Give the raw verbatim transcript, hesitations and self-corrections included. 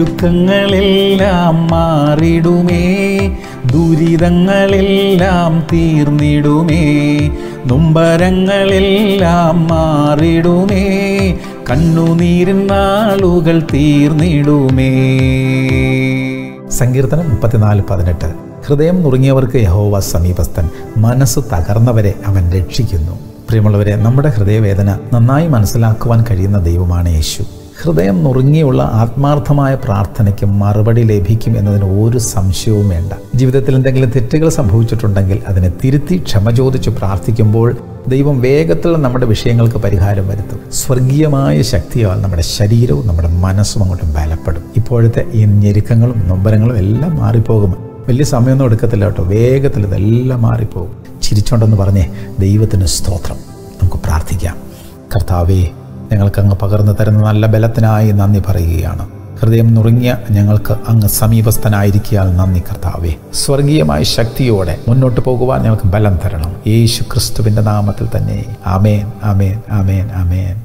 ഞെരുക്കങ്ങളെല്ലാം മാറിടുമേ, ദുരിതങ്ങളെല്ലാം തീർന്നിടുമേ, നൊമ്പരങ്ങളെല്ലാം മാറിടുമേ, കണ്ണുനീരിൻ നാളുകൾ തീർന്നിടുമേ. സങ്കീർത്തനം മുപ്പത്തിനാല് പതിനെട്ട്. ഹൃദയം നുറുങ്ങിയവർക്ക് യഹോവ സമീപസ്ഥൻ, മനസ്സ് തകർന്നവരെ അവൻ രക്ഷിക്കുന്നു. പ്രിയമുള്ളവരെ, നമ്മുടെ ഹൃദയവേദന നന്നായി മനസ്സിലാക്കുവാൻ കഴിയുന്ന ദൈവമാണ് യേശു. ഹൃദയം നുറുങ്ങിയുള്ള ആത്മാർത്ഥമായ പ്രാർത്ഥനയ്ക്ക് മറുപടി ലഭിക്കും എന്നതിന് ഒരു സംശയവും വേണ്ട. ജീവിതത്തിൽ എന്തെങ്കിലും തെറ്റുകൾ സംഭവിച്ചിട്ടുണ്ടെങ്കിൽ അതിനെ തിരുത്തി ക്ഷമ ചോദിച്ച് പ്രാർത്ഥിക്കുമ്പോൾ ദൈവം വേഗത്തിൽ നമ്മുടെ വിഷയങ്ങൾക്ക് പരിഹാരം വരുത്തും. സ്വർഗീയമായ ശക്തിയാൽ നമ്മുടെ ശരീരവും നമ്മുടെ മനസ്സും അങ്ങോട്ട് ബലപ്പെടും. ഇപ്പോഴത്തെ ഈ ഞെരുക്കങ്ങളും നൊമ്പരങ്ങളും എല്ലാം മാറിപ്പോകും. വലിയ സമയമൊന്നും എടുക്കത്തില്ല കേട്ടോ, വേഗത്തിൽ ഇതെല്ലാം മാറിപ്പോകും. ചിരിച്ചോണ്ടെന്ന് പറഞ്ഞേ ദൈവത്തിന് സ്തോത്രം. നമുക്ക് പ്രാർത്ഥിക്കാം. കർത്താവേ, ഞങ്ങൾക്ക് അങ്ങ് പകർന്നു തരുന്ന നല്ല ബലത്തിനായി നന്ദി പറയുകയാണ്. ഹൃദയം നുറുങ്ങിയ ഞങ്ങൾക്ക് അങ്ങ് സമീപസ്ഥനായിരിക്കാൻ നന്ദി കർത്താവേ. സ്വർഗീയമായ ശക്തിയോടെ മുന്നോട്ട് പോകുവാൻ ഞങ്ങൾക്ക് ബലം തരണം. യേശു ക്രിസ്തുവിൻ്റെ നാമത്തിൽ തന്നെ. ആമേൻ, ആമേൻ, ആമേൻ, ആമേൻ.